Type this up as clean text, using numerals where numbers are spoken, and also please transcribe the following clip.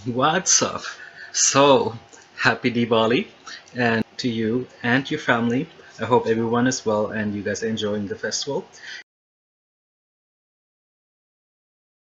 What's up? So, happy Diwali and to you and your family. I hope everyone is well and you guys are enjoying the festival.